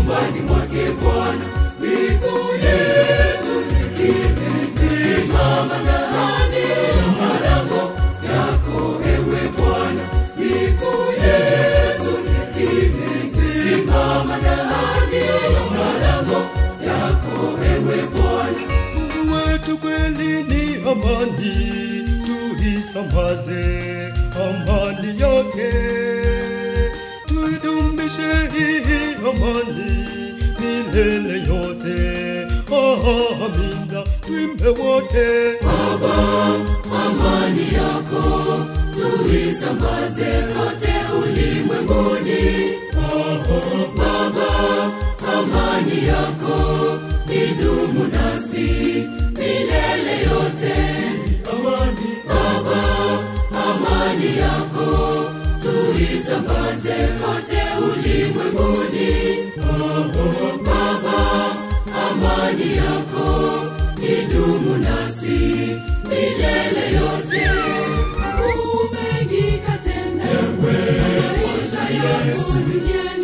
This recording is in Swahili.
nyumbani mwake Bwana. Miguu yetu imesimama ndani ya malango yako ewe Bwana. Miguu yetu imesimama ndani ya malango yako ewe Bwana. Mungu wetu kweli ni amani, tuisambaze amani yake. Tuidumishe hii amani milele yote. Amina, tuimbe wote. Baba, amani yako tuisambaze kote ulimwenguni. Baba, amani yako idumu nasi milele yote. Baba, amani yako tuisambaze kote ulimwenguni. Baba, amani yako idumu nasi milele yote. Umegika tena maisha yangu duniani.